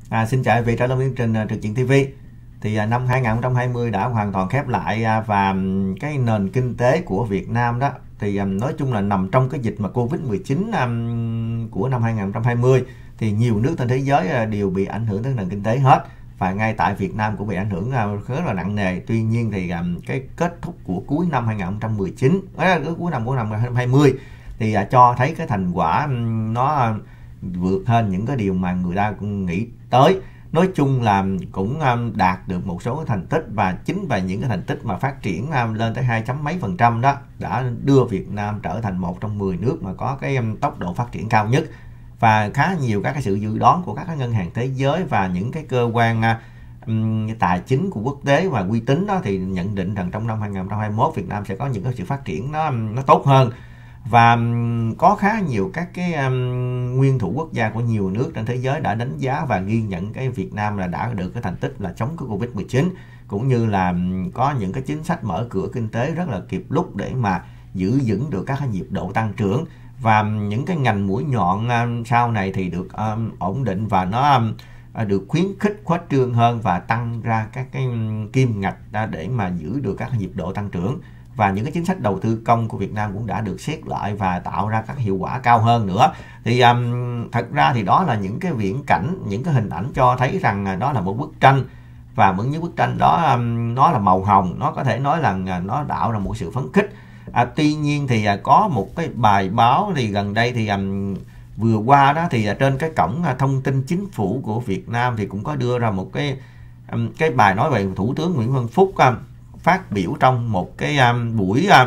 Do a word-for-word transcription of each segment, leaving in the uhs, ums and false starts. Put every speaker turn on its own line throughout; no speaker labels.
À, xin chào quý vị, trở lại chương trình Trực Diện ti vi. Thì à, năm hai nghìn không trăm hai mươi đã hoàn toàn khép lại à, và um, cái nền kinh tế của Việt Nam đó thì um, nói chung là nằm trong cái dịch mà Covid mười chín um, của năm hai nghìn không trăm hai mươi thì nhiều nước trên thế giới uh, đều bị ảnh hưởng tới nền kinh tế hết, và ngay tại Việt Nam cũng bị ảnh hưởng uh, rất là nặng nề. Tuy nhiên thì um, cái kết thúc của cuối năm hai nghìn không trăm mười chín, à, cuối năm của năm hai nghìn không trăm hai mươi thì uh, cho thấy cái thành quả um, nó uh, vượt hơn những cái điều mà người ta cũng nghĩ tới. Nói chung là cũng đạt được một số thành tích, và chính về những cái thành tích mà phát triển lên tới hai chấm mấy phần trăm đó đã đưa Việt Nam trở thành một trong mười nước mà có cái tốc độ phát triển cao nhất. Và khá nhiều các cái sự dự đoán của các cái ngân hàng thế giới và những cái cơ quan um, tài chính của quốc tế và uy tín đó thì nhận định rằng trong năm hai nghìn không trăm hai mươi mốt Việt Nam sẽ có những cái sự phát triển nó nó tốt hơn. Và có khá nhiều các cái um, nguyên thủ quốc gia của nhiều nước trên thế giới đã đánh giá và ghi nhận cái Việt Nam là đã được cái thành tích là chống cái Covid mười chín, cũng như là um, có những cái chính sách mở cửa kinh tế rất là kịp lúc để mà giữ vững được các cái nhịp độ tăng trưởng, và um, những cái ngành mũi nhọn um, sau này thì được um, ổn định và nó um, được khuyến khích khuếch trương hơn và tăng ra các cái um, kim ngạch để mà giữ được các cái nhịp độ tăng trưởng. Và những cái chính sách đầu tư công của Việt Nam cũng đã được xét lại và tạo ra các hiệu quả cao hơn nữa. Thì um, thật ra thì đó là những cái viễn cảnh, những cái hình ảnh cho thấy rằng đó là một bức tranh, và những bức tranh đó um, nó là màu hồng, nó có thể nói là nó tạo ra một sự phấn khích. À, tuy nhiên thì uh, có một cái bài báo thì gần đây thì um, vừa qua đó thì uh, trên cái cổng uh, thông tin chính phủ của Việt Nam thì cũng có đưa ra một cái um, cái bài nói về Thủ tướng Nguyễn Xuân Phúc um, phát biểu trong một cái um, buổi um,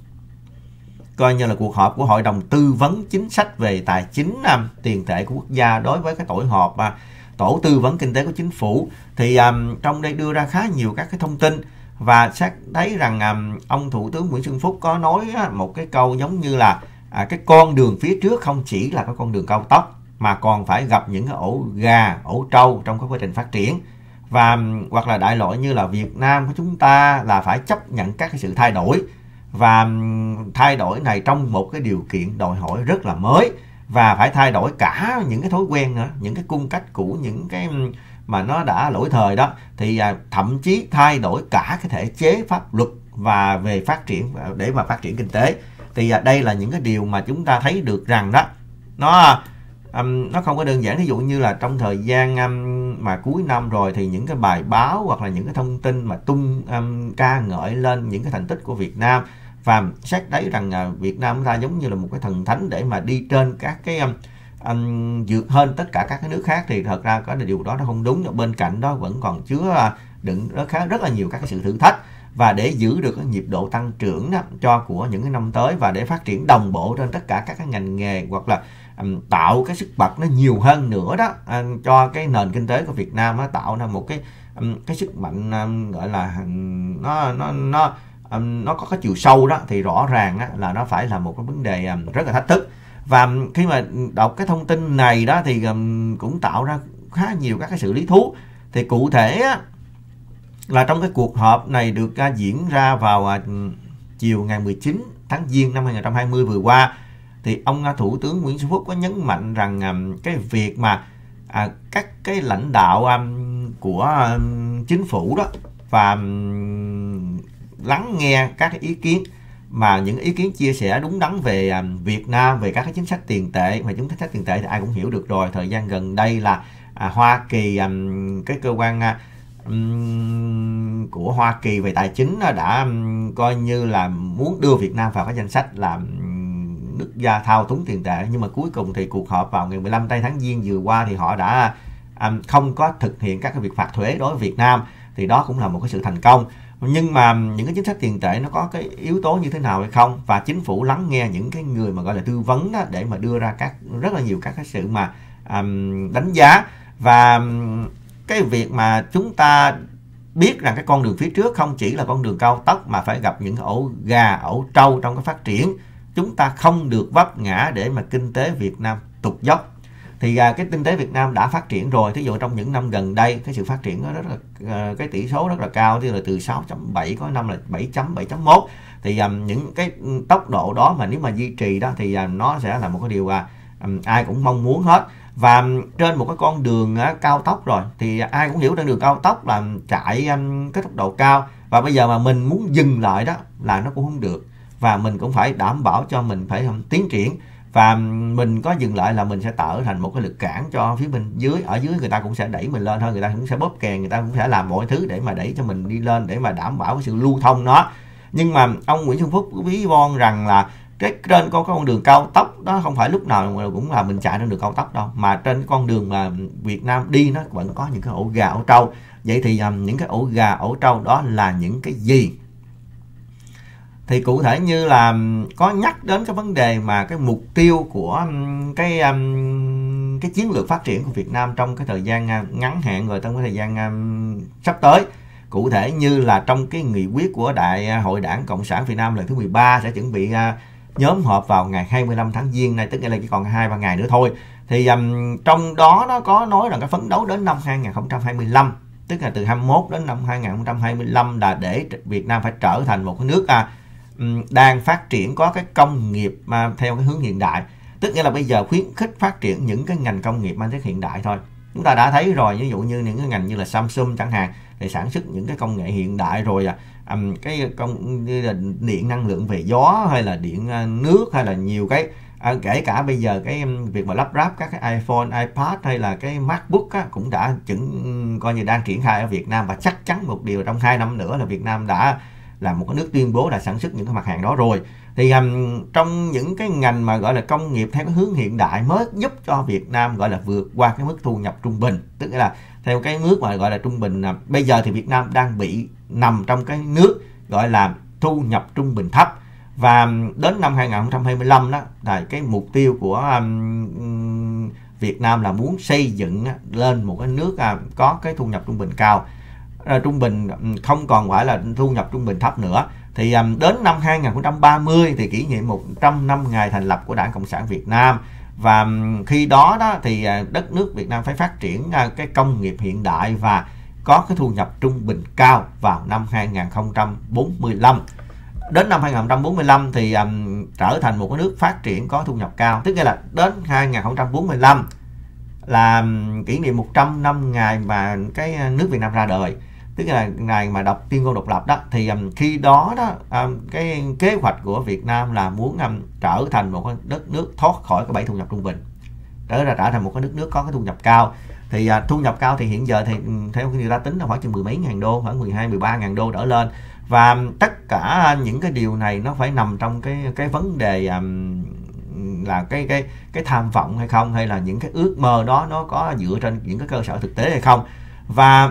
coi như là cuộc họp của Hội đồng Tư vấn Chính sách về Tài chính um, Tiền tệ của quốc gia đối với cái tổ họp uh, Tổ tư vấn Kinh tế của Chính phủ. Thì um, trong đây đưa ra khá nhiều các cái thông tin, và xác thấy rằng um, ông Thủ tướng Nguyễn Xuân Phúc có nói uh, một cái câu giống như là uh, cái con đường phía trước không chỉ là cái con đường cao tốc, mà còn phải gặp những cái ổ gà, ổ trâu trong cái quá trình phát triển. Và hoặc là đại loại như là Việt Nam của chúng ta là phải chấp nhận các cái sự thay đổi, và thay đổi này trong một cái điều kiện đòi hỏi rất là mới, và phải thay đổi cả những cái thói quen nữa, những cái cung cách cũ, những cái mà nó đã lỗi thời đó, thì thậm chí thay đổi cả cái thể chế pháp luật và về phát triển để mà phát triển kinh tế. Thì đây là những cái điều mà chúng ta thấy được rằng đó nó Um, nó không có đơn giản. Ví dụ như là trong thời gian um, mà cuối năm rồi thì những cái bài báo hoặc là những cái thông tin mà tung um, ca ngợi lên những cái thành tích của Việt Nam, và xét thấy rằng uh, Việt Nam ta giống như là một cái thần thánh để mà đi trên các cái um, um, vượt hơn tất cả các cái nước khác, thì thật ra có điều đó nó không đúng. Bên cạnh đó vẫn còn chứa uh, đựng rất khá rất là nhiều các cái sự thử thách, và để giữ được cái nhịp độ tăng trưởng đó, cho của những cái năm tới, và để phát triển đồng bộ trên tất cả các cái ngành nghề, hoặc là um, tạo cái sức bật nó nhiều hơn nữa đó, um, cho cái nền kinh tế của Việt Nam nó tạo ra một cái um, cái sức mạnh um, gọi là um, nó nó nó um, nó có cái chiều sâu đó, thì rõ ràng á, là nó phải là một cái vấn đề um, rất là thách thức. Và um, khi mà đọc cái thông tin này đó thì um, cũng tạo ra khá nhiều các cái sự lý thú. Thì cụ thể á, là trong cái cuộc họp này được uh, diễn ra vào uh, chiều ngày mười chín tháng Giêng năm hai nghìn không trăm hai mươi vừa qua, thì ông uh, Thủ tướng Nguyễn Xuân Phúc có nhấn mạnh rằng um, cái việc mà uh, các cái lãnh đạo um, của um, chính phủ đó và um, lắng nghe các cái ý kiến, mà những ý kiến chia sẻ đúng đắn về um, Việt Nam, về các cái chính sách tiền tệ. Mà chúng chính sách tiền tệ thì ai cũng hiểu được rồi. Thời gian gần đây là uh, Hoa Kỳ, um, cái cơ quan uh, Um, của Hoa Kỳ về tài chính đã um, coi như là muốn đưa Việt Nam vào cái danh sách là um, nước gia thao túng tiền tệ, nhưng mà cuối cùng thì cuộc họp vào ngày mười lăm tháng Giêng vừa qua thì họ đã um, không có thực hiện các cái việc phạt thuế đối với Việt Nam, thì đó cũng là một cái sự thành công. Nhưng mà những cái chính sách tiền tệ nó có cái yếu tố như thế nào hay không, và chính phủ lắng nghe những cái người mà gọi là tư vấn đó, để mà đưa ra các rất là nhiều các cái sự mà um, đánh giá. Và um, cái việc mà chúng ta biết rằng cái con đường phía trước không chỉ là con đường cao tốc, mà phải gặp những ổ gà, ổ trâu trong cái phát triển. Chúng ta không được vấp ngã để mà kinh tế Việt Nam tụt dốc. Thì cái kinh tế Việt Nam đã phát triển rồi. Thí dụ trong những năm gần đây cái sự phát triển nó rất là, cái tỷ số rất là cao, thì là từ sáu chấm bảy, có năm là bảy chấm bảy chấm một. Thì um, những cái tốc độ đó mà nếu mà duy trì đó thì uh, nó sẽ là một cái điều uh, um, ai cũng mong muốn hết. Và trên một cái con đường uh, cao tốc rồi thì ai cũng hiểu trên đường cao tốc là chạy um, cái tốc độ cao, và bây giờ mà mình muốn dừng lại đó là nó cũng không được, và mình cũng phải đảm bảo cho mình phải um, tiến triển, và mình có dừng lại là mình sẽ tạo thành một cái lực cản cho phía bên dưới, ở dưới người ta cũng sẽ đẩy mình lên thôi, người ta cũng sẽ bóp kèn, người ta cũng sẽ làm mọi thứ để mà đẩy cho mình đi lên, để mà đảm bảo cái sự lưu thông đó. Nhưng mà ông Nguyễn Xuân Phúc ví von rằng là cái trên con con đường cao tốc đó không phải lúc nào cũng là mình chạy trên đường cao tốc đâu, mà trên cái con đường mà Việt Nam đi nó vẫn có những cái ổ gà ổ trâu. Vậy thì um, những cái ổ gà ổ trâu đó là những cái gì? Thì cụ thể như là có nhắc đến cái vấn đề mà cái mục tiêu của cái um, cái chiến lược phát triển của Việt Nam trong cái thời gian ngắn hạn rồi trong cái thời gian um, sắp tới. Cụ thể như là trong cái nghị quyết của Đại hội Đảng Cộng sản Việt Nam lần thứ mười ba sẽ chuẩn bị uh, nhóm họp vào ngày hai mươi lăm tháng Giêng này, tức là chỉ còn hai ba ngày nữa thôi. Thì um, trong đó nó có nói rằng cái phấn đấu đến năm hai nghìn không trăm hai mươi lăm, tức là từ hai mươi mốt đến năm hai nghìn không trăm hai mươi lăm là để Việt Nam phải trở thành một cái nước uh, đang phát triển có cái công nghiệp mà theo cái hướng hiện đại, tức nghĩa là bây giờ khuyến khích phát triển những cái ngành công nghiệp mang tính hiện đại thôi. Chúng ta đã thấy rồi, ví dụ như những cái ngành như là Samsung chẳng hạn thì sản xuất những cái công nghệ hiện đại rồi, à, cái công như là điện năng lượng về gió hay là điện nước hay là nhiều cái, à, kể cả bây giờ cái việc mà lắp ráp các cái iPhone, iPad hay là cái MacBook á, cũng đã chứng coi như đang triển khai ở Việt Nam, và chắc chắn một điều trong hai năm nữa là Việt Nam đã là một cái nước tuyên bố là sản xuất những cái mặt hàng đó rồi. Thì um, trong những cái ngành mà gọi là công nghiệp theo cái hướng hiện đại mới giúp cho Việt Nam gọi là vượt qua cái mức thu nhập trung bình, tức là theo cái mức mà gọi là trung bình. À, bây giờ thì Việt Nam đang bị nằm trong cái nước gọi là thu nhập trung bình thấp, và đến năm hai nghìn không trăm hai mươi lăm đó là cái mục tiêu của um, Việt Nam là muốn xây dựng lên một cái nước à, có cái thu nhập trung bình cao. À, trung bình không còn phải là thu nhập trung bình thấp nữa. Thì um, đến năm hai nghìn không trăm ba mươi thì kỷ niệm một trăm năm ngày thành lập của Đảng Cộng sản Việt Nam, và um, khi đó đó thì uh, đất nước Việt Nam phải phát triển uh, cái công nghiệp hiện đại và có cái thu nhập trung bình cao vào năm hai nghìn không trăm bốn mươi lăm. Đến năm hai nghìn không trăm bốn mươi lăm thì um, trở thành một cái nước phát triển có thu nhập cao, tức là đến hai nghìn không trăm bốn mươi lăm là um, kỷ niệm một trăm năm ngày mà cái nước Việt Nam ra đời, tức là ngày mà đọc tuyên ngôn độc lập đó. Thì um, khi đó đó um, cái kế hoạch của Việt Nam là muốn um, trở thành một cái đất nước thoát khỏi cái bẫy thu nhập trung bình, trở ra trở thành một cái đất nước có cái thu nhập cao. Thì uh, thu nhập cao thì hiện giờ thì um, theo người ta tính là khoảng chừng mười mấy ngàn đô, khoảng mười hai mười ba ngàn đô trở lên, và um, tất cả những cái điều này nó phải nằm trong cái cái vấn đề um, là cái cái cái tham vọng hay không, hay là những cái ước mơ đó nó có dựa trên những cái cơ sở thực tế hay không. Và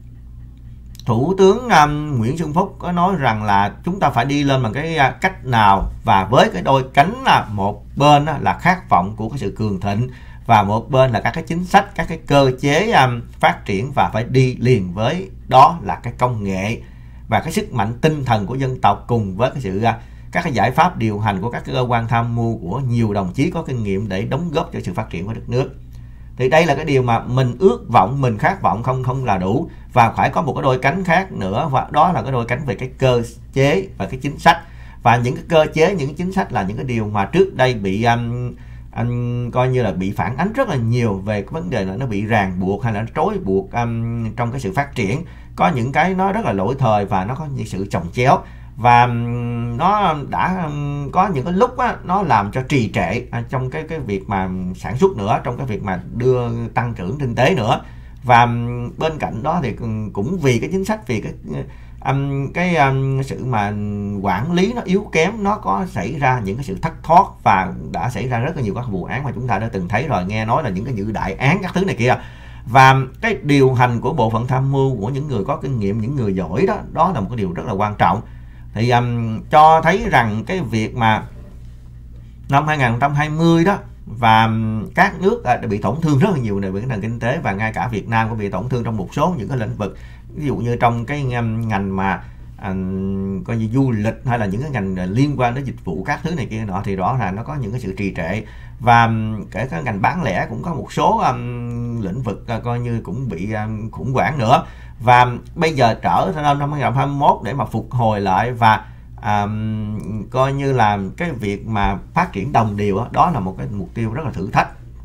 Thủ tướng um, Nguyễn Xuân Phúc có nói rằng là chúng ta phải đi lên bằng cái uh, cách nào, và với cái đôi cánh là một bên uh, là khát vọng của cái sự cường thịnh, và một bên là các cái chính sách, các cái cơ chế um, phát triển, và phải đi liền với đó là cái công nghệ và cái sức mạnh tinh thần của dân tộc, cùng với cái sự uh, các cái giải pháp điều hành của các cái cơ quan tham mưu của nhiều đồng chí có kinh nghiệm để đóng góp cho sự phát triển của đất nước. Thì đây là cái điều mà mình ước vọng, mình khát vọng không không là đủ, và phải có một cái đôi cánh khác nữa, và đó là cái đôi cánh về cái cơ chế và cái chính sách. Và những cái cơ chế, những cái chính sách là những cái điều mà trước đây bị um, um, coi như là bị phản ánh rất là nhiều về cái vấn đề là nó bị ràng buộc hay là nó trói buộc um, trong cái sự phát triển. Có những cái nó rất là lỗi thời và nó có những sự chồng chéo, và nó đã có những cái lúc á, nó làm cho trì trệ trong cái cái việc mà sản xuất nữa, trong cái việc mà đưa tăng trưởng kinh tế nữa. Và bên cạnh đó thì cũng vì cái chính sách, vì cái um, cái um, sự mà quản lý nó yếu kém, nó có xảy ra những cái sự thất thoát, và đã xảy ra rất là nhiều các vụ án mà chúng ta đã từng thấy rồi, nghe nói là những cái dự đại án các thứ này kia. Và cái điều hành của bộ phận tham mưu của những người có kinh nghiệm, những người giỏi đó, đó là một cái điều rất là quan trọng. Thì um, cho thấy rằng cái việc mà năm hai nghìn không trăm hai mươi đó, và các nước đã bị tổn thương rất là nhiều về cái nền kinh tế, và ngay cả Việt Nam cũng bị tổn thương trong một số những cái lĩnh vực, ví dụ như trong cái ngành mà à, coi như du lịch hay là những cái ngành liên quan đến dịch vụ các thứ này kia nọ, thì rõ ràng nó có những cái sự trì trệ. Và kể cả ngành bán lẻ cũng có một số um, lĩnh vực uh, coi như cũng bị um, khủng hoảng nữa. Và bây giờ trở thành năm hai nghìn không trăm hai mươi mốt để mà phục hồi lại, và um, coi như là cái việc mà phát triển đồng đều đó, đó là một cái mục tiêu rất là thử thách.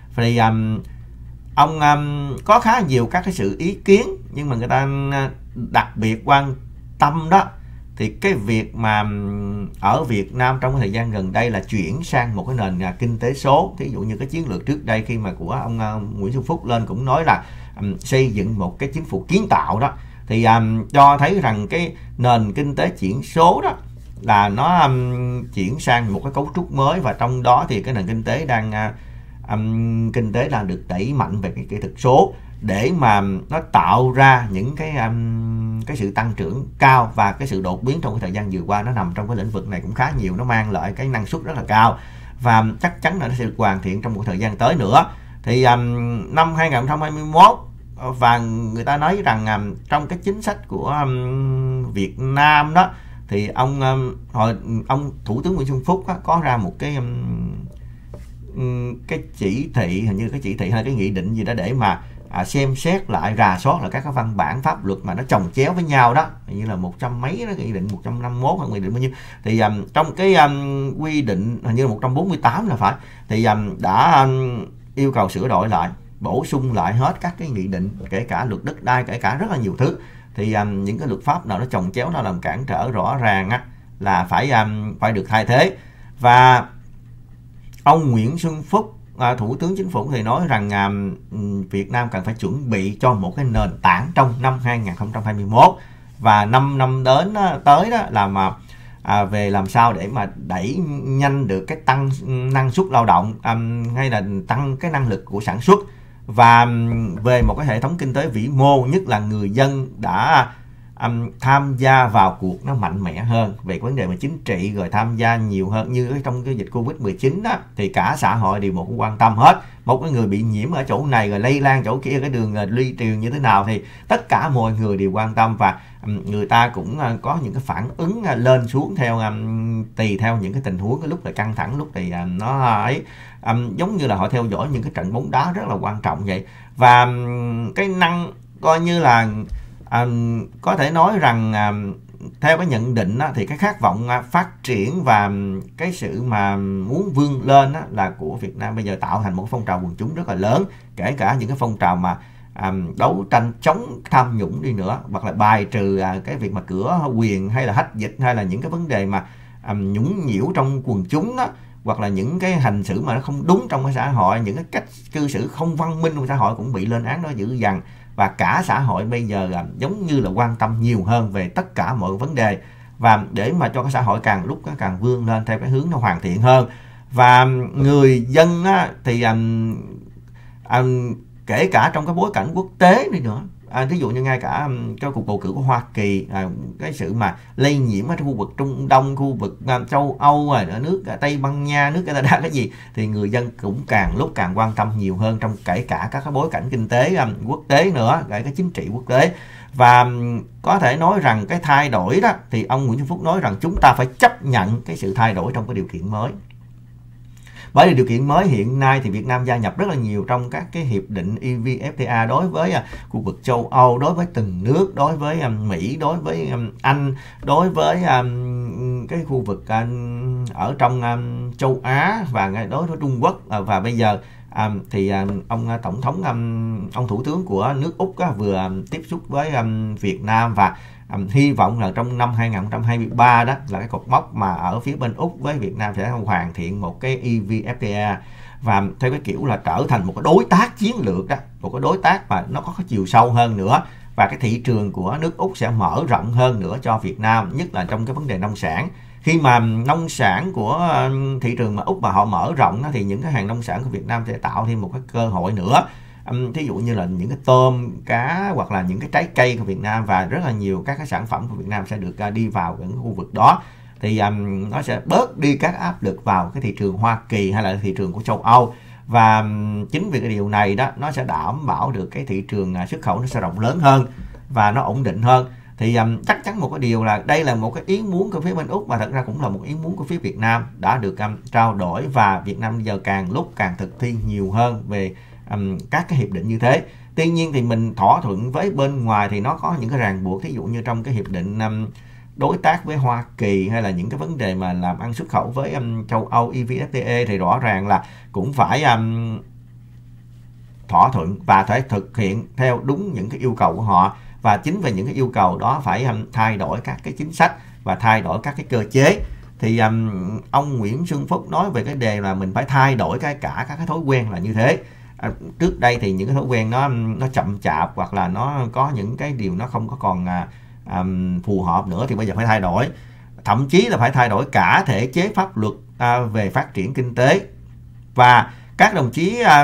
Thì um, ông um, có khá nhiều các cái sự ý kiến, nhưng mà người ta đặc biệt quan tâm đó thì cái việc mà ở Việt Nam trong cái thời gian gần đây là chuyển sang một cái nền kinh tế số. Thí dụ như cái chiến lược trước đây khi mà của ông uh, Nguyễn Xuân Phúc lên cũng nói là um, xây dựng một cái chính phủ kiến tạo đó, thì um, cho thấy rằng cái nền kinh tế chuyển số đó là nó um, chuyển sang một cái cấu trúc mới, và trong đó thì cái nền kinh tế đang uh, um, kinh tế đang được đẩy mạnh về cái kỹ thuật số để mà nó tạo ra những cái um, cái sự tăng trưởng cao, và cái sự đột biến trong cái thời gian vừa qua nó nằm trong cái lĩnh vực này cũng khá nhiều, nó mang lại cái năng suất rất là cao, và chắc chắn là nó sẽ được hoàn thiện trong một thời gian tới nữa. Thì um, năm hai nghìn không trăm hai mươi mốt, và người ta nói rằng um, trong cái chính sách của um, Việt Nam đó thì ông um, hồi ông Thủ tướng Nguyễn Xuân Phúc á, có ra một cái um, cái chỉ thị, hình như cái chỉ thị hay cái nghị định gì đó để mà à, xem xét lại, rà soát lại các cái văn bản pháp luật mà nó chồng chéo với nhau đó, như là một trăm mấy đó, nghị định một trăm năm mươi mốt hoặc nghị định bao nhiêu, thì um, trong cái um, quy định hình như là một trăm bốn mươi tám là phải, thì um, đã um, yêu cầu sửa đổi lại, bổ sung lại hết các cái nghị định, kể cả luật đất đai, kể cả rất là nhiều thứ. Thì um, những cái luật pháp nào nó chồng chéo, nó làm cản trở rõ ràng á, là phải um, phải được thay thế. Và ông Nguyễn Xuân Phúc, à, Thủ tướng Chính phủ thì nói rằng à, Việt Nam cần phải chuẩn bị cho một cái nền tảng trong năm hai nghìn không trăm hai mươi mốt, và năm năm đến tới đó là mà à, về làm sao để mà đẩy nhanh được cái tăng năng suất lao động, um, hay là tăng cái năng lực của sản xuất, và um, về một cái hệ thống kinh tế vĩ mô, nhất là người dân đã um, tham gia vào cuộc nó mạnh mẽ hơn về vấn đề mà chính trị, rồi tham gia nhiều hơn. Như trong cái dịch Covid mười chín đó thì cả xã hội đều một quan tâm hết, một cái người bị nhiễm ở chỗ này rồi lây lan chỗ kia, cái đường lây truyền như thế nào thì tất cả mọi người đều quan tâm, và um, người ta cũng uh, có những cái phản ứng uh, lên xuống theo um, tùy theo những cái tình huống, cái lúc là căng thẳng, lúc thì uh, nó ấy um, giống như là họ theo dõi những cái trận bóng đá rất là quan trọng vậy. Và um, cái năng coi như là À, có thể nói rằng à, theo cái nhận định á, thì cái khát vọng à, phát triển và cái sự mà muốn vươn lên á, là của Việt Nam bây giờ tạo thành một phong trào quần chúng rất là lớn, kể cả những cái phong trào mà à, đấu tranh chống tham nhũng đi nữa, hoặc là bài trừ à, cái việc mà cửa quyền hay là hách dịch, hay là những cái vấn đề mà à, nhũng nhiễu trong quần chúng đó, hoặc là những cái hành xử mà nó không đúng trong cái xã hội, những cái cách cư xử không văn minh trong xã hội cũng bị lên án đó dữ dằn. Và cả xã hội bây giờ giống như là quan tâm nhiều hơn về tất cả mọi vấn đề, và để mà cho cái xã hội càng lúc càng vươn lên theo cái hướng nó hoàn thiện hơn. Và người dân á, thì um, um, kể cả trong cái bối cảnh quốc tế đi nữa, à, ví dụ như ngay cả um, cái cuộc bầu cử của Hoa Kỳ, à, cái sự mà lây nhiễm ở khu vực Trung Đông, khu vực um, châu Âu, ở nước Tây Ban Nha, nước Canada cái gì, thì người dân cũng càng lúc càng quan tâm nhiều hơn, trong kể cả các cái bối cảnh kinh tế um, quốc tế nữa, kể cái chính trị quốc tế. Và um, có thể nói rằng cái thay đổi đó thì ông Nguyễn Xuân Phúc nói rằng chúng ta phải chấp nhận cái sự thay đổi trong cái điều kiện mới. Bởi vì điều kiện mới hiện nay thì Việt Nam gia nhập rất là nhiều trong các cái hiệp định e vê ép tê a đối với uh, khu vực châu Âu, đối với từng nước, đối với um, Mỹ, đối với um, Anh, đối với um, cái khu vực um, ở trong um, châu Á, và đối với Trung Quốc. Uh, và bây giờ um, thì um, ông uh, tổng thống um, ông thủ tướng của nước Úc uh, vừa um, tiếp xúc với um, Việt Nam, và Um, hy vọng là trong năm hai nghìn không trăm hai mươi ba đó là cái cột mốc mà ở phía bên Úc với Việt Nam sẽ hoàn thiện một cái e vê ép tê a, và theo cái kiểu là trở thành một cái đối tác chiến lược đó, một cái đối tác mà nó có cái chiều sâu hơn nữa, và cái thị trường của nước Úc sẽ mở rộng hơn nữa cho Việt Nam, nhất là trong cái vấn đề nông sản. Khi mà nông sản của thị trường mà Úc mà họ mở rộng đó, thì những cái hàng nông sản của Việt Nam sẽ tạo thêm một cái cơ hội nữa. Um, thí dụ như là những cái tôm, cá, hoặc là những cái trái cây của Việt Nam, và rất là nhiều các cái sản phẩm của Việt Nam sẽ được uh, đi vào những khu vực đó, thì um, nó sẽ bớt đi các áp lực vào cái thị trường Hoa Kỳ hay là thị trường của châu Âu. Và um, chính vì cái điều này đó, nó sẽ đảm bảo được cái thị trường uh, xuất khẩu nó sẽ rộng lớn hơn và nó ổn định hơn. Thì um, chắc chắn một cái điều là đây là một cái ý muốn của phía bên Úc, và thật ra cũng là một ý muốn của phía Việt Nam đã được um, trao đổi, và Việt Nam bây giờ càng lúc càng thực thi nhiều hơn về Um, các cái hiệp định như thế. Tuy nhiên thì mình thỏa thuận với bên ngoài thì nó có những cái ràng buộc, thí dụ như trong cái hiệp định um, đối tác với Hoa Kỳ, hay là những cái vấn đề mà làm ăn xuất khẩu với um, châu Âu e vê ép tê a, thì rõ ràng là cũng phải um, thỏa thuận và phải thực hiện theo đúng những cái yêu cầu của họ. Và chính về những cái yêu cầu đó phải um, thay đổi các cái chính sách và thay đổi các cái cơ chế. Thì um, ông Nguyễn Xuân Phúc nói về cái đề là mình phải thay đổi cái cả các cái thói quen là như thế. À, trước đây thì những cái thói quen nó nó chậm chạp hoặc là nó có những cái điều nó không có còn à, à, phù hợp nữa thì bây giờ phải thay đổi. Thậm chí là phải thay đổi cả thể chế pháp luật à, về phát triển kinh tế. Và các đồng chí à,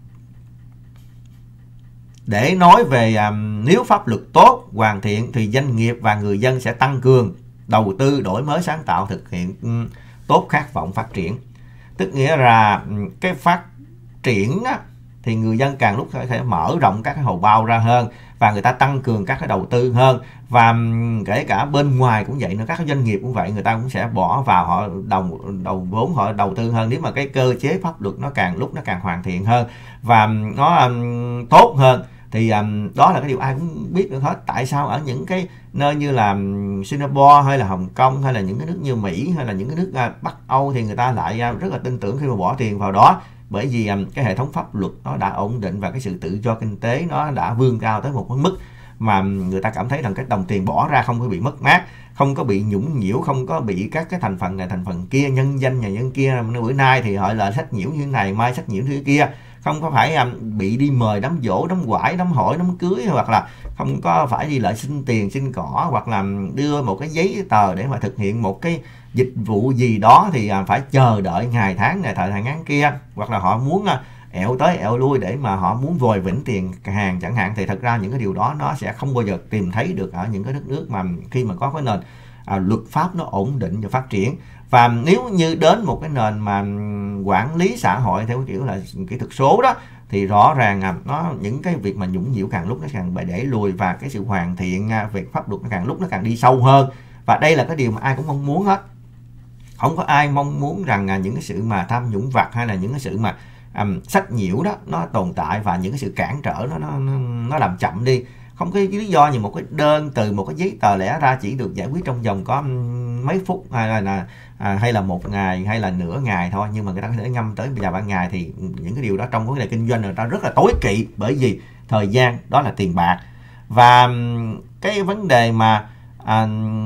để nói về à, nếu pháp luật tốt, hoàn thiện thì doanh nghiệp và người dân sẽ tăng cường đầu tư, đổi mới sáng tạo, thực hiện um, tốt khát vọng phát triển. Tức nghĩa là um, cái phát triển á, thì người dân càng lúc phải mở rộng các cái hầu bao ra hơn và người ta tăng cường các cái đầu tư hơn. Và um, kể cả bên ngoài cũng vậy nữa, các doanh nghiệp cũng vậy, người ta cũng sẽ bỏ vào, họ đầu đầu vốn họ đầu tư hơn nếu mà cái cơ chế pháp luật nó càng lúc nó càng hoàn thiện hơn và um, nó um, tốt hơn. Thì um, đó là cái điều ai cũng biết được hết. Tại sao ở những cái nơi như là um, Singapore hay là Hồng Kông hay là những cái nước như Mỹ hay là những cái nước uh, Bắc Âu thì người ta lại uh, rất là tin tưởng khi mà bỏ tiền vào đó, bởi vì um, cái hệ thống pháp luật nó đã ổn định và cái sự tự do kinh tế nó đã vươn cao tới một cái mức mà người ta cảm thấy rằng cái đồng tiền bỏ ra không có bị mất mát, không có bị nhũng nhiễu, không có bị các cái thành phần này thành phần kia, nhân danh nhà nhân kia. Bữa nay thì họ là sách nhiễu như thế này, mai sách nhiễu như thế kia, không có phải um, bị đi mời đám dỗ, đám quải, đám hỏi, đám cưới, hoặc là không có phải đi lại xin tiền xin cỏ, hoặc là đưa một cái giấy tờ để mà thực hiện một cái dịch vụ gì đó thì uh, phải chờ đợi ngày tháng này thời hạn ngắn kia, hoặc là họ muốn uh, ẹo tới ẹo lui để mà họ muốn vòi vĩnh tiền hàng chẳng hạn. Thì thật ra những cái điều đó nó sẽ không bao giờ tìm thấy được ở những cái đất nước mà khi mà có cái nền à, luật pháp nó ổn định và phát triển. Và nếu như đến một cái nền mà quản lý xã hội theo kiểu là kỹ thuật số đó thì rõ ràng à, nó những cái việc mà nhũng nhiễu càng lúc nó càng bị đẩy lùi và cái sự hoàn thiện à, về pháp luật nó càng lúc nó càng đi sâu hơn. Và đây là cái điều mà ai cũng mong muốn hết. Không có ai mong muốn rằng à, những cái sự mà tham nhũng vặt hay là những cái sự mà um, sách nhiễu đó nó tồn tại và những cái sự cản trở nó nó nó làm chậm đi. Không có lý do gì một cái đơn từ một cái giấy tờ lẽ ra chỉ được giải quyết trong vòng có mấy phút hay là, là à, hay là một ngày hay là nửa ngày thôi, nhưng mà người ta có thể ngâm tới bây giờ ban ngày. Thì những cái điều đó trong vấn đề kinh doanh người ta rất là tối kỵ, bởi vì thời gian đó là tiền bạc. Và cái vấn đề mà à,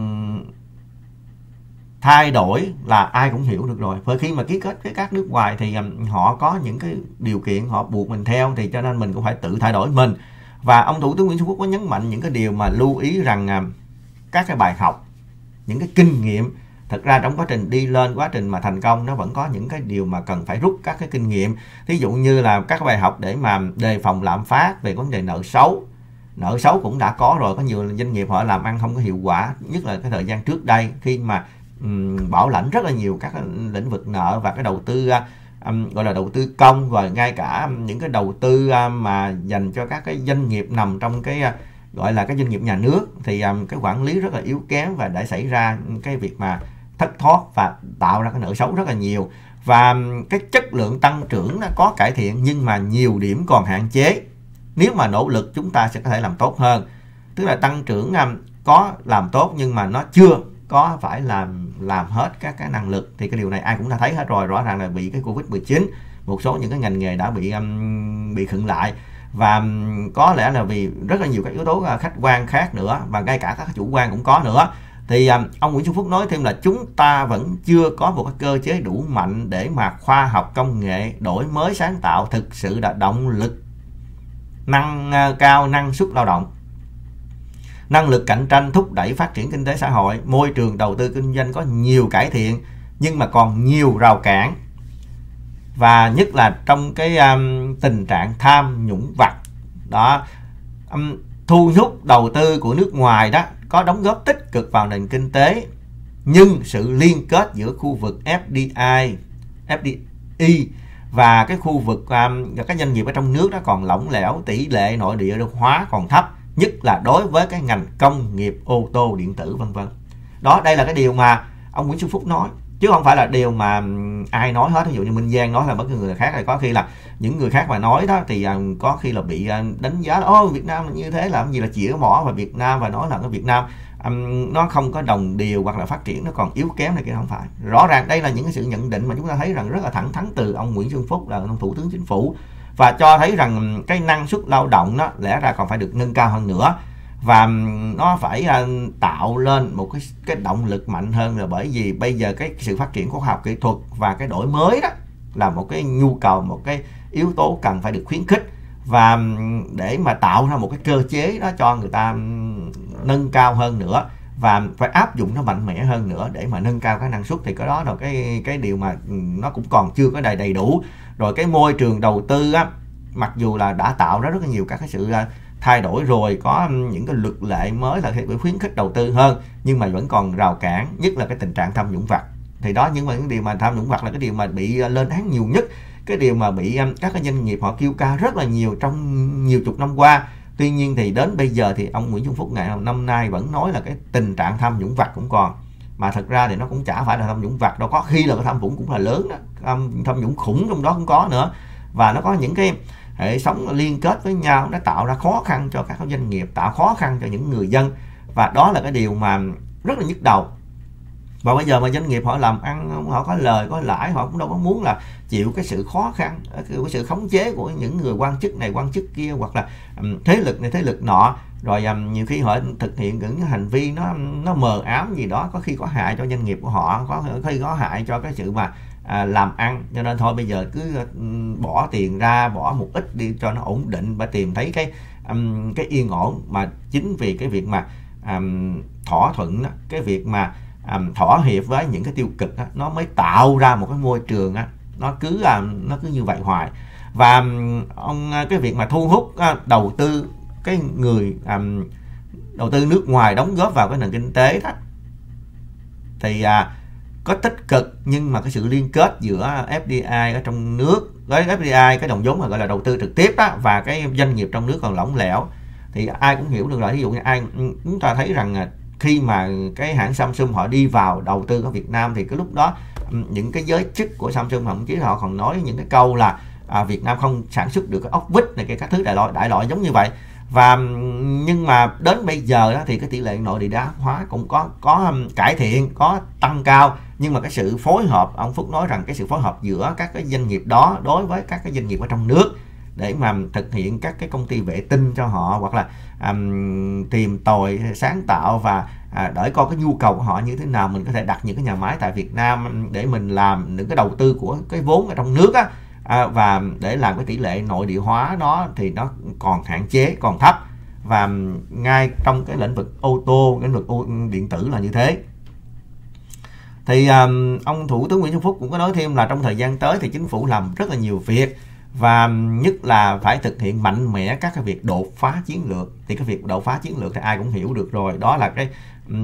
thay đổi là ai cũng hiểu được rồi. Bởi khi mà ký kết với các nước ngoài thì um, họ có những cái điều kiện họ buộc mình theo, thì cho nên mình cũng phải tự thay đổi mình. Và ông Thủ tướng Nguyễn Xuân Phúc có nhấn mạnh những cái điều mà lưu ý rằng um, các cái bài học, những cái kinh nghiệm. Thật ra trong quá trình đi lên, quá trình mà thành công nó vẫn có những cái điều mà cần phải rút các cái kinh nghiệm. Thí dụ như là các bài học để mà đề phòng lạm phát, về vấn đề nợ xấu. Nợ xấu cũng đã có rồi, có nhiều doanh nghiệp họ làm ăn không có hiệu quả, nhất là cái thời gian trước đây khi mà um, bảo lãnh rất là nhiều các lĩnh vực nợ và cái đầu tư um, gọi là đầu tư công, và ngay cả những cái đầu tư uh, mà dành cho các cái doanh nghiệp nằm trong cái uh, gọi là cái doanh nghiệp nhà nước, thì um, cái quản lý rất là yếu kém và đã xảy ra cái việc mà thất thoát và tạo ra cái nợ xấu rất là nhiều. Và cái chất lượng tăng trưởng nó có cải thiện nhưng mà nhiều điểm còn hạn chế. Nếu mà nỗ lực chúng ta sẽ có thể làm tốt hơn. Tức là tăng trưởng um, có làm tốt nhưng mà nó chưa có phải làm làm hết các cái năng lực. Thì cái điều này ai cũng đã thấy hết rồi. Rõ ràng là bị cái Covid mười chín, một số những cái ngành nghề đã bị um, bị khựng lại. Và um, có lẽ là vì rất là nhiều các yếu tố khách quan khác nữa, và ngay cả các chủ quan cũng có nữa. Thì um, ông Nguyễn Xuân Phúc nói thêm là chúng ta vẫn chưa có một cái cơ chế đủ mạnh để mà khoa học công nghệ, đổi mới sáng tạo thực sự là động lực năng uh, cao năng suất lao động, năng lực cạnh tranh thúc đẩy phát triển kinh tế xã hội. Môi trường đầu tư kinh doanh có nhiều cải thiện nhưng mà còn nhiều rào cản, và nhất là trong cái um, tình trạng tham nhũng vặt đó. Um, thu hút đầu tư của nước ngoài đó có đóng góp tích cực vào nền kinh tế, nhưng sự liên kết giữa khu vực ép đê i, ép đê i và cái khu vực um, các doanh nghiệp ở trong nước đó còn lỏng lẻo, tỷ lệ nội địa hóa còn thấp, nhất là đối với cái ngành công nghiệp ô tô điện tử vân vân. Đó, đây là cái điều mà ông Nguyễn Xuân Phúc nói, chứ không phải là điều mà ai nói hết. Ví dụ như Minh Giang nói là bất cứ người khác, hay có khi là những người khác mà nói đó thì có khi là bị đánh giá là ô Việt Nam như thế làm gì là chĩa mỏ vào Việt Nam và nói là cái Việt Nam um, nó không có đồng đều hoặc là phát triển nó còn yếu kém này kia. Không phải. Rõ ràng đây là những cái sự nhận định mà chúng ta thấy rằng rất là thẳng thắn từ ông Nguyễn Xuân Phúc, là ông Thủ tướng Chính phủ. và cho thấy rằng cái năng suất lao động đó lẽ ra còn phải được nâng cao hơn nữa, và nó phải tạo lên một cái cái động lực mạnh hơn, là bởi vì bây giờ cái sự phát triển của khoa học kỹ thuật và cái đổi mới đó là một cái nhu cầu, một cái yếu tố cần phải được khuyến khích, và để mà tạo ra một cái cơ chế đó cho người ta nâng cao hơn nữa và phải áp dụng nó mạnh mẽ hơn nữa để mà nâng cao cái năng suất, thì cái đó là cái cái điều mà nó cũng còn chưa có đầy đầy đủ. Rồi cái môi trường đầu tư á, mặc dù là đã tạo ra rất là nhiều các cái sự thay đổi rồi, có những cái luật lệ mới là phải khuyến khích đầu tư hơn, nhưng mà vẫn còn rào cản, nhất là cái tình trạng tham nhũng vặt. Thì đó, những cái điều mà tham nhũng vặt là cái điều mà bị lên án nhiều nhất, cái điều mà bị các cái doanh nghiệp họ kêu ca rất là nhiều trong nhiều chục năm qua. Tuy nhiên thì đến bây giờ thì ông Nguyễn Xuân Phúc ngày năm nay vẫn nói là cái tình trạng tham nhũng vặt cũng còn, mà thật ra thì nó cũng chả phải là tham nhũng vặt đâu, có khi là cái tham nhũng cũng là lớn đó, tham, tham nhũng khủng trong đó cũng có nữa, và nó có những cái hệ thống liên kết với nhau, nó tạo ra khó khăn cho các doanh nghiệp, tạo khó khăn cho những người dân, và đó là cái điều mà rất là nhức đầu. Và bây giờ mà doanh nghiệp họ làm ăn, họ có lời có lãi, họ cũng đâu có muốn là chịu cái sự khó khăn, cái sự khống chế của những người quan chức này quan chức kia, hoặc là thế lực này thế lực nọ, rồi nhiều khi họ thực hiện những hành vi nó nó mờ ám gì đó, có khi có hại cho doanh nghiệp của họ, có khi có hại cho cái sự mà à, làm ăn. Cho nên thôi bây giờ cứ bỏ tiền ra, bỏ một ít đi cho nó ổn định và tìm thấy cái um, cái yên ổn. Mà chính vì cái việc mà um, thỏa thuận đó, cái việc mà um, thỏa hiệp với những cái tiêu cực đó, nó mới tạo ra một cái môi trường đó, nó cứ um, nó cứ như vậy hoài. Và um, ông cái việc mà thu hút uh, đầu tư cái người um, đầu tư nước ngoài đóng góp vào cái nền kinh tế đó thì uh, có tích cực, nhưng mà cái sự liên kết giữa ép đê i ở trong nước với ép đê i, cái đồng vốn mà gọi là đầu tư trực tiếp đó, và cái doanh nghiệp trong nước còn lỏng lẻo. Thì ai cũng hiểu được là, ví dụ như ai chúng ta thấy rằng khi mà cái hãng Samsung họ đi vào đầu tư ở Việt Nam thì cái lúc đó những cái giới chức của Samsung thậm chí họ còn nói những cái câu là à, Việt Nam không sản xuất được cái ốc vít này, cái các thứ đại loại đại loại giống như vậy. Và nhưng mà đến bây giờ đó, thì cái tỷ lệ nội địa hóa cũng có có cải thiện, có tăng cao, nhưng mà cái sự phối hợp, ông Phúc nói rằng cái sự phối hợp giữa các cái doanh nghiệp đó đối với các cái doanh nghiệp ở trong nước để mà thực hiện các cái công ty vệ tinh cho họ, hoặc là um, tìm tòi sáng tạo và à, để coi cái nhu cầu của họ như thế nào, mình có thể đặt những cái nhà máy tại Việt Nam để mình làm những cái đầu tư của cái vốn ở trong nước á. À, và để làm cái tỷ lệ nội địa hóa đó thì nó còn hạn chế, còn thấp, và ngay trong cái lĩnh vực ô tô, lĩnh vực điện tử là như thế. Thì um, ông Thủ tướng Nguyễn Xuân Phúc cũng có nói thêm là trong thời gian tới thì chính phủ làm rất là nhiều việc, và nhất là phải thực hiện mạnh mẽ các cái việc đột phá chiến lược. Thì cái việc đột phá chiến lược thì ai cũng hiểu được rồi, đó là cái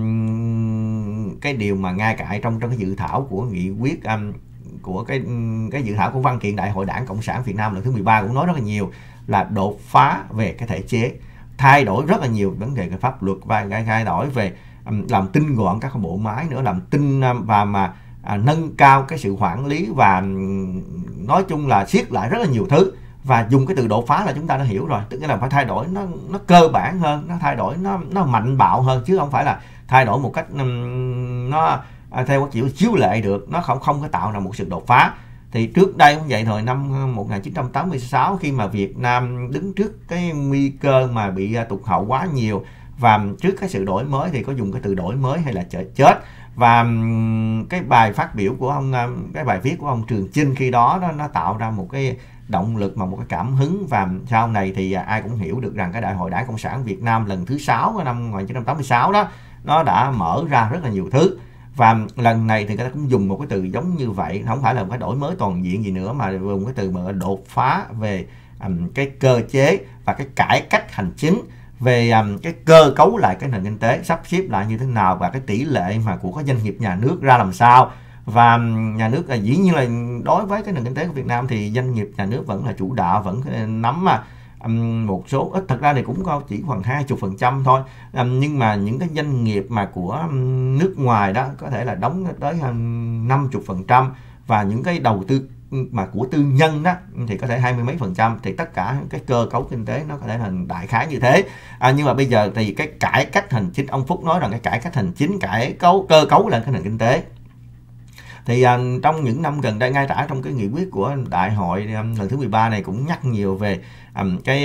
um, cái điều mà ngay cả trong trong cái dự thảo của nghị quyết um, của cái cái dự thảo của văn kiện Đại hội Đảng Cộng sản Việt Nam lần thứ mười ba cũng nói rất là nhiều, là đột phá về cái thể chế, thay đổi rất là nhiều vấn đề cái pháp luật, và thay đổi về um, làm tinh gọn các bộ máy nữa, làm tinh um, và mà à, nâng cao cái sự quản lý, và um, nói chung là siết lại rất là nhiều thứ. Và dùng cái từ đột phá là chúng ta đã hiểu rồi, tức là phải thay đổi nó nó cơ bản hơn, nó thay đổi nó nó mạnh bạo hơn, chứ không phải là thay đổi một cách um, nó À, theo cái kiểu chiếu lệ được, nó không không có tạo ra một sự đột phá. Thì trước đây cũng vậy thôi, năm một nghìn chín trăm tám mươi sáu khi mà Việt Nam đứng trước cái nguy cơ mà bị tụt hậu quá nhiều, và trước cái sự đổi mới thì có dùng cái từ đổi mới hay là chết chết. Và cái bài phát biểu của ông, cái bài viết của ông Trường Chinh khi đó, đó nó tạo ra một cái động lực mà một cái cảm hứng, và sau này thì ai cũng hiểu được rằng cái Đại hội Đảng Cộng sản Việt Nam lần thứ sáu của năm một nghìn chín trăm tám mươi sáu đó, nó đã mở ra rất là nhiều thứ. Và lần này thì người ta cũng dùng một cái từ giống như vậy, không phải là một cái đổi mới toàn diện gì nữa, mà dùng cái từ mà đột phá về um, cái cơ chế và cái cải cách hành chính, về um, cái cơ cấu lại cái nền kinh tế, sắp xếp lại như thế nào, và cái tỷ lệ mà của các doanh nghiệp nhà nước ra làm sao. Và um, nhà nước là dĩ nhiên là đối với cái nền kinh tế của Việt Nam thì doanh nghiệp nhà nước vẫn là chủ đạo, vẫn nắm mà Um, một số ít, thật ra thì cũng có chỉ khoảng hai mươi phần trăm thôi, um, nhưng mà những cái doanh nghiệp mà của um, nước ngoài đó có thể là đóng tới um, năm mươi phần trăm, và những cái đầu tư mà của tư nhân đó thì có thể hai mươi mấy phần trăm. Thì tất cả cái cơ cấu kinh tế nó có thể là đại khái như thế. À, nhưng mà bây giờ thì cái cải cách hành chính, ông Phúc nói rằng cái cải cách hành chính, cải cấu cơ cấu lại cái nền kinh tế, Thì à, trong những năm gần đây, ngay cả trong cái nghị quyết của đại hội lần thứ mười ba này cũng nhắc nhiều về um, cái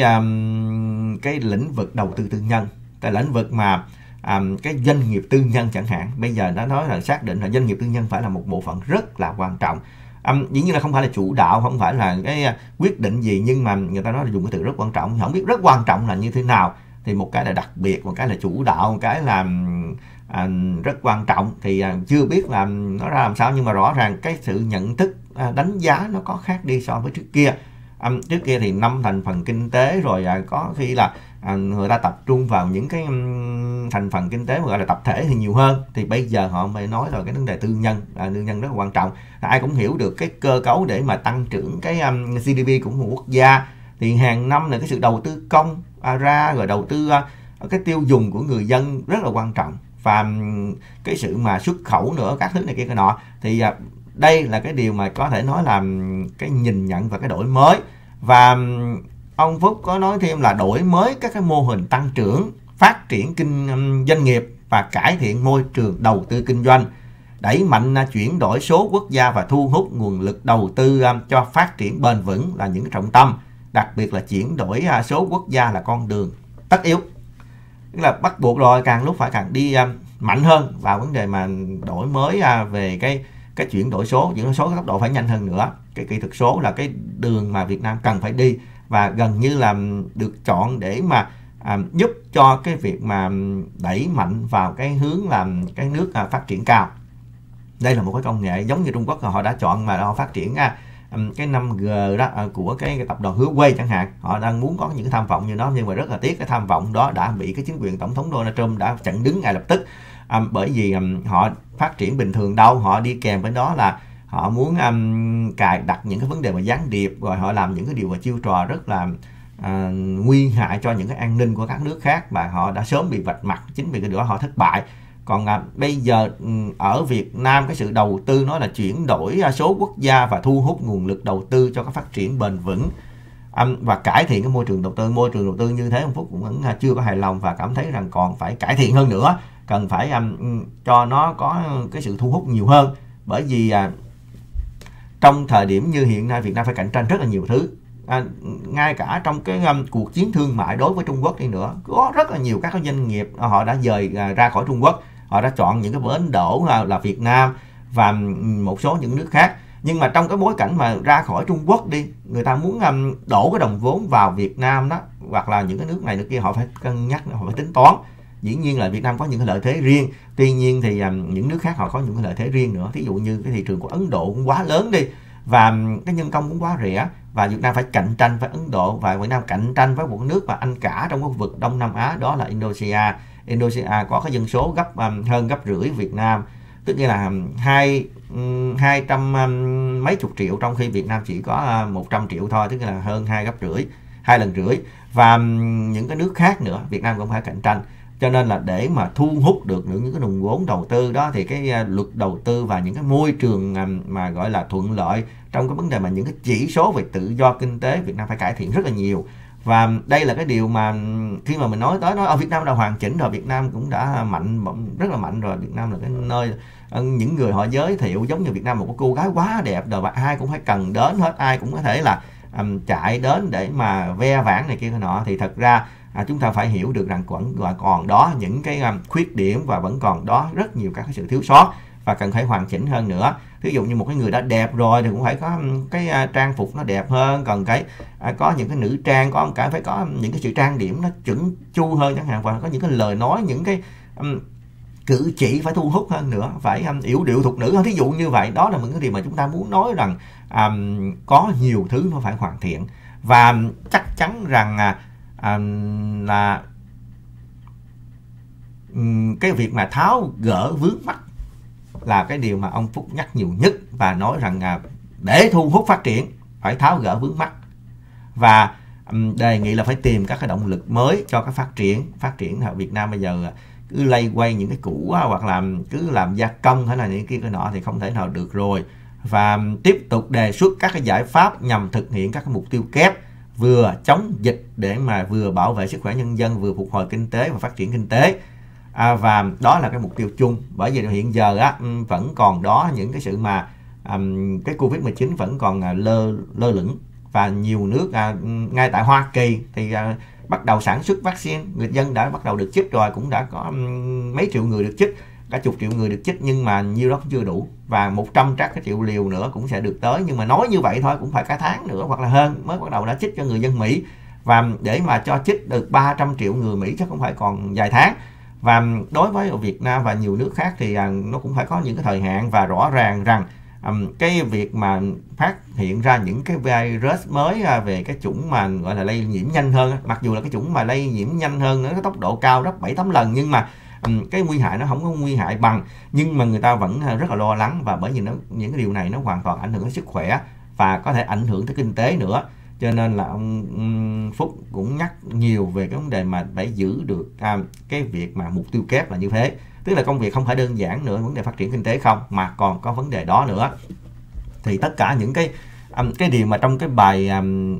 um, cái lĩnh vực đầu tư tư nhân, cái lĩnh vực mà um, cái doanh nghiệp tư nhân chẳng hạn. Bây giờ nó nói là xác định là doanh nghiệp tư nhân phải là một bộ phận rất là quan trọng. Um, dĩ nhiên là không phải là chủ đạo, không phải là cái uh, quyết định gì, nhưng mà người ta nói là dùng cái từ rất quan trọng. Không biết rất quan trọng là như thế nào, thì một cái là đặc biệt, một cái là chủ đạo, một cái là À, rất quan trọng, thì à, chưa biết là nó ra làm sao, nhưng mà rõ ràng cái sự nhận thức à, đánh giá nó có khác đi so với trước kia. À, trước kia thì năm thành phần kinh tế rồi, à, có khi là à, người ta tập trung vào những cái um, thành phần kinh tế mà gọi là tập thể thì nhiều hơn, thì bây giờ họ mới nói là cái vấn đề tư nhân, à, tư nhân rất là quan trọng. Ai cũng hiểu được cái cơ cấu để mà tăng trưởng cái um, giê đê pê của một quốc gia, thì hàng năm là cái sự đầu tư công à, ra, rồi đầu tư à, cái tiêu dùng của người dân rất là quan trọng, và cái sự mà xuất khẩu nữa, các thứ này kia cái nọ. Thì à, đây là cái điều mà có thể nói là cái nhìn nhận và cái đổi mới. Và ông Phúc có nói thêm là đổi mới các cái mô hình tăng trưởng, phát triển kinh doanh nghiệp và cải thiện môi trường đầu tư kinh doanh, đẩy mạnh chuyển đổi số quốc gia và thu hút nguồn lực đầu tư cho phát triển bền vững là những trọng tâm. Đặc biệt là chuyển đổi số quốc gia là con đường tất yếu, tức là bắt buộc rồi, càng lúc phải càng đi uh, mạnh hơn vào vấn đề mà đổi mới uh, về cái cái chuyển đổi số, chuyển đổi số cái tốc độ phải nhanh hơn nữa. Cái kỹ thuật số là cái đường mà Việt Nam cần phải đi, và gần như là được chọn để mà uh, giúp cho cái việc mà đẩy mạnh vào cái hướng làm cái nước uh, phát triển cao. Đây là một cái công nghệ giống như Trung Quốc, họ đã chọn mà họ phát triển uh, cái năm G đó của cái, cái tập đoàn Huawei chẳng hạn. Họ đang muốn có những cái tham vọng như đó, nhưng mà rất là tiếc cái tham vọng đó đã bị cái chính quyền tổng thống Donald Trump đã chặn đứng ngay lập tức. À, bởi vì um, họ phát triển bình thường đâu, họ đi kèm với đó là họ muốn um, cài đặt những cái vấn đề mà gián điệp, rồi họ làm những cái điều mà chiêu trò rất là uh, nguy hại cho những cái an ninh của các nước khác, mà họ đã sớm bị vạch mặt. Chính vì cái đó họ thất bại. Còn à, bây giờ ở Việt Nam, cái sự đầu tư nó là chuyển đổi số quốc gia và thu hút nguồn lực đầu tư cho các phát triển bền vững, um, và cải thiện cái môi trường đầu tư. Môi trường đầu tư như thế ông Phúc cũng vẫn chưa có hài lòng và cảm thấy rằng còn phải cải thiện hơn nữa, cần phải um, cho nó có cái sự thu hút nhiều hơn. Bởi vì à, trong thời điểm như hiện nay, Việt Nam phải cạnh tranh rất là nhiều thứ. À, ngay cả trong cái um, cuộc chiến thương mại đối với Trung Quốc đi nữa, có rất là nhiều các doanh nghiệp họ đã dời uh, ra khỏi Trung Quốc, họ đã chọn những cái bến đổ uh, là Việt Nam và một số những nước khác. Nhưng mà trong cái bối cảnh mà ra khỏi Trung Quốc đi, người ta muốn um, đổ cái đồng vốn vào Việt Nam đó, hoặc là những cái nước này nước kia, họ phải cân nhắc, họ phải tính toán. Dĩ nhiên là Việt Nam có những cái lợi thế riêng, tuy nhiên thì um, những nước khác họ có những cái lợi thế riêng nữa. Thí dụ như cái thị trường của Ấn Độ cũng quá lớn đi, và cái nhân công cũng quá rẻ, và Việt Nam phải cạnh tranh với Ấn Độ, và Việt Nam cạnh tranh với một nước mà anh cả trong khu vực Đông Nam Á, đó là Indonesia. Indonesia có cái dân số gấp um, hơn gấp rưỡi Việt Nam, tức là hai hai trăm um, mấy chục triệu, trong khi Việt Nam chỉ có uh, một trăm triệu thôi, tức là hơn hai gấp rưỡi, hai lần rưỡi. Và um, những cái nước khác nữa Việt Nam cũng phải cạnh tranh. Cho nên là để mà thu hút được những cái nguồn vốn đầu tư đó, thì cái uh, luật đầu tư và những cái môi trường um, mà gọi là thuận lợi trong cái vấn đề mà những cái chỉ số về tự do kinh tế, Việt Nam phải cải thiện rất là nhiều. Và đây là cái điều mà khi mà mình nói tới, nói ở Việt Nam đã hoàn chỉnh rồi, Việt Nam cũng đã mạnh, rất là mạnh rồi. Việt Nam là cái nơi những người họ giới thiệu giống như Việt Nam một cái cô gái quá đẹp rồi, và ai cũng phải cần đến hết, ai cũng có thể là um, chạy đến để mà ve vãn này kia nọ. Thì thật ra à, chúng ta phải hiểu được rằng còn, còn đó những cái um, khuyết điểm, và vẫn còn đó rất nhiều các cái sự thiếu sót và cần phải hoàn chỉnh hơn nữa. Ví dụ như một cái người đã đẹp rồi thì cũng phải có cái uh, trang phục nó đẹp hơn, còn cái uh, có những cái nữ trang, có cả phải có những cái sự trang điểm nó chuẩn chu hơn chẳng hạn, và có những cái lời nói, những cái um, cử chỉ phải thu hút hơn nữa, phải um, yểu điệu thục nữ hơn. Thí dụ như vậy, đó là những cái điều mà chúng ta muốn nói rằng um, có nhiều thứ nó phải hoàn thiện, và chắc chắn rằng uh, um, là um, cái việc mà tháo gỡ vướng mắc là cái điều mà ông Phúc nhắc nhiều nhất, và nói rằng à, để thu hút phát triển phải tháo gỡ vướng mắc, và um, đề nghị là phải tìm các cái động lực mới cho cái phát triển. Phát triển ở Việt Nam bây giờ cứ lay quay những cái cũ á, hoặc là cứ làm gia công hay là những kia cái nọ thì không thể nào được rồi. Và um, tiếp tục đề xuất các cái giải pháp nhằm thực hiện các cái mục tiêu kép, vừa chống dịch để mà vừa bảo vệ sức khỏe nhân dân, vừa phục hồi kinh tế và phát triển kinh tế. À, và đó là cái mục tiêu chung, bởi vì hiện giờ á, vẫn còn đó những cái sự mà um, cái Covid mười chín vẫn còn uh, lơ lơ lửng, và nhiều nước uh, ngay tại Hoa Kỳ thì uh, bắt đầu sản xuất vaccine, người dân đã bắt đầu được chích rồi, cũng đã có um, mấy triệu người được chích, cả chục triệu người được chích, nhưng mà nhiêu đó cũng chưa đủ, và một trăm trắc cái triệu liều nữa cũng sẽ được tới, nhưng mà nói như vậy thôi cũng phải cả tháng nữa hoặc là hơn mới bắt đầu đã chích cho người dân Mỹ, và để mà cho chích được ba trăm triệu người Mỹ chắc không phải còn vài tháng. Và đối với Việt Nam và nhiều nước khác thì nó cũng phải có những cái thời hạn, và rõ ràng rằng um, cái việc mà phát hiện ra những cái virus mới về cái chủng mà gọi là lây nhiễm nhanh hơn, mặc dù là cái chủng mà lây nhiễm nhanh hơn nó có tốc độ cao gấp bảy tám lần, nhưng mà um, cái nguy hại nó không có nguy hại bằng, nhưng mà người ta vẫn rất là lo lắng, và bởi vì nó những cái điều này nó hoàn toàn ảnh hưởng đến sức khỏe và có thể ảnh hưởng tới kinh tế nữa. Cho nên là ông um, Phúc cũng nhắc nhiều về cái vấn đề mà phải giữ được à, cái việc mà mục tiêu kép là như thế, tức là công việc không phải đơn giản nữa vấn đề phát triển kinh tế không, mà còn có vấn đề đó nữa. Thì tất cả những cái um, cái điều mà trong cái bài um,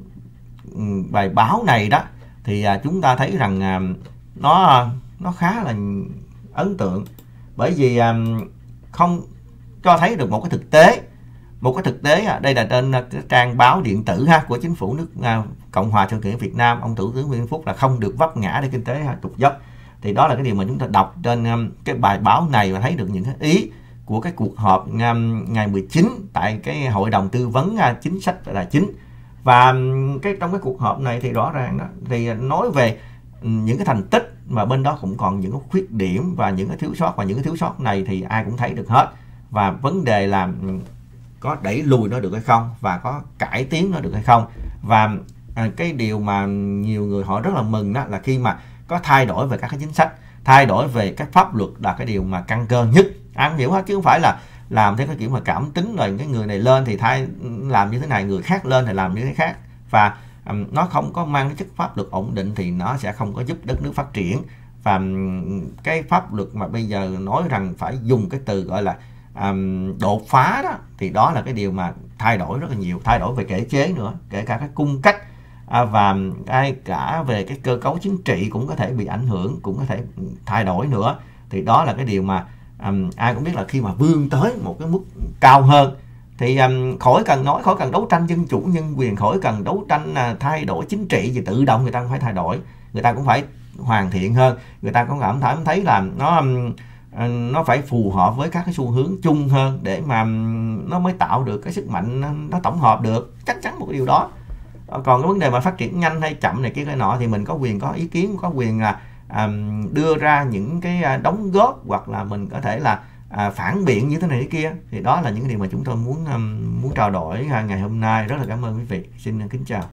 bài báo này đó thì uh, chúng ta thấy rằng uh, nó nó khá là ấn tượng, bởi vì um, không cho thấy được một cái thực tế. Một cái thực tế, đây là trên cái trang báo điện tử ha của chính phủ nước Cộng hòa Xã hội chủ nghĩa Việt Nam, ông Thủ tướng Nguyễn Xuân Phúc là không được vấp ngã để kinh tế tụt dốc. Thì đó là cái điều mà chúng ta đọc trên cái bài báo này và thấy được những cái ý của cái cuộc họp ngày mười chín tại cái hội đồng tư vấn chính sách tài chính. Và cái trong cái cuộc họp này thì rõ ràng đó thì nói về những cái thành tích mà bên đó cũng còn những cái khuyết điểm và những cái thiếu sót, và những cái thiếu sót này thì ai cũng thấy được hết. Và vấn đề là có đẩy lùi nó được hay không, và có cải tiến nó được hay không. Và à, cái điều mà nhiều người họ rất là mừng đó là khi mà có thay đổi về các cái chính sách, thay đổi về các pháp luật là cái điều mà căn cơ nhất. Ai cũng hiểu hết, chứ không phải là làm theo cái kiểu mà cảm tính rồi cái người này lên thì thay làm như thế này, người khác lên thì làm như thế khác. Và um, nó không có mang cái chất pháp luật ổn định thì nó sẽ không có giúp đất nước phát triển. Và um, cái pháp luật mà bây giờ nói rằng phải dùng cái từ gọi là Um, đột phá đó, thì đó là cái điều mà thay đổi rất là nhiều, thay đổi về thể chế nữa, kể cả cái cung cách à, và ngay cả về cái cơ cấu chính trị cũng có thể bị ảnh hưởng, cũng có thể thay đổi nữa. Thì đó là cái điều mà um, ai cũng biết là khi mà vươn tới một cái mức cao hơn thì um, khỏi cần nói, khỏi cần đấu tranh dân chủ nhân quyền, khỏi cần đấu tranh uh, thay đổi chính trị gì, tự động người ta cũng phải thay đổi, người ta cũng phải hoàn thiện hơn, người ta cũng cảm thấy thấy là nó um, nó phải phù hợp với các cái xu hướng chung hơn, để mà nó mới tạo được cái sức mạnh nó tổng hợp được, chắc chắn một điều đó. Còn cái vấn đề mà phát triển nhanh hay chậm này kia cái nọ thì mình có quyền có ý kiến, có quyền là à, đưa ra những cái đóng góp, hoặc là mình có thể là à, phản biện như thế này thế kia. Thì đó là những điều mà chúng tôi muốn um, muốn trao đổi ngày hôm nay. Rất là cảm ơn quý vị, xin kính chào.